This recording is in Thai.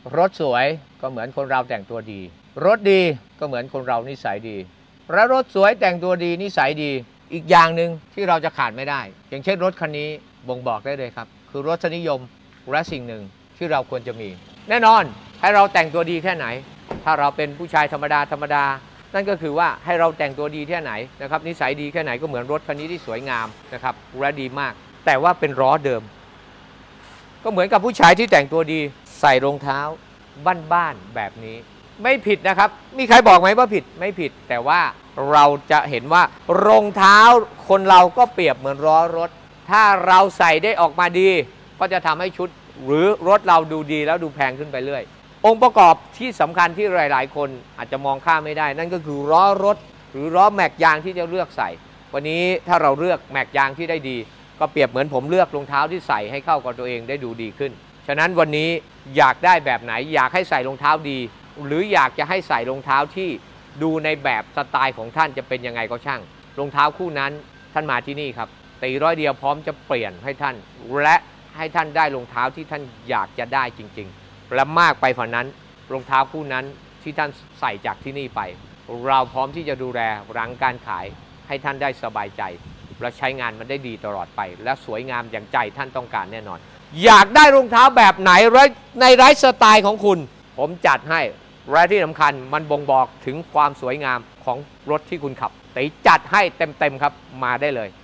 รถสวยก็เหมือนคนเราแต่งตัวดีรถดีก็เหมือนคนเรานิสัยดีและรถสวยแต่งตัวดีนิสัยดีอีกอย่างหนึ่งที่เราจะขาดไม่ได้อย่างเช่นรถคันนี้บ่งบอกได้เลยครับคือรสนิยมและสิ่งหนึ่งที่เราควรจะมีแน่นอนให้เราแต่งตัวดีแค่ไหนถ้าเราเป็นผู้ชายธรรมดานั่นก็คือว่าให้เราแต่งตัวดีแค่ไหนนะครับนิสัยดีแค่ไหนก็เหมือนรถคันนี้ที่สวยงามนะครับและดีมากแต่ว่าเป็นล้อเดิมก็เหมือนกับผู้ชายที่แต่งตัวดีใส่รองเท้าบ้านๆแบบนี้ไม่ผิดนะครับมีใครบอกไหมว่าผิดไม่ผิดแต่ว่าเราจะเห็นว่ารองเท้าคนเราก็เปรียบเหมือนล้อรถถ้าเราใส่ได้ออกมาดีก็จะทำให้ชุดหรือรถเราดูดีแล้วดูแพงขึ้นไปเรื่อยองค์ประกอบที่สำคัญที่หลายๆคนอาจจะมองข้ามไม่ได้นั่นก็คือล้อรถหรือล้อแม็กยางที่จะเลือกใส่วันนี้ถ้าเราเลือกแม็กยางที่ได้ดีก็เปรียบเหมือนผมเลือกรองเท้าที่ใส่ให้เข้ากับตัวเองได้ดูดีขึ้นฉะนั้นวันนี้อยากได้แบบไหนอยากให้ใส่รองเท้าดีหรืออยากจะให้ใส่รองเท้าที่ดูในแบบสไตล์ของท่านจะเป็นยังไงก็ช่างรองเท้าคู่นั้นท่านมาที่นี่ครับตีร้อยเดียวพร้อมจะเปลี่ยนให้ท่านและให้ท่านได้รองเท้าที่ท่านอยากจะได้จริงๆและมากไปกว่านั้นรองเท้าคู่นั้นที่ท่านใส่จากที่นี่ไปเราพร้อมที่จะดูแลหลังการขายให้ท่านได้สบายใจและใช้งานมันได้ดีตลอดไปและสวยงามอย่างใจท่านต้องการแน่นอนอยากได้รองเท้าแบบไหนในไลฟ์สไตล์ของคุณผมจัดให้และที่สำคัญมันบ่งบอกถึงความสวยงามของรถที่คุณขับแต่จัดให้เต็มๆครับมาได้เลย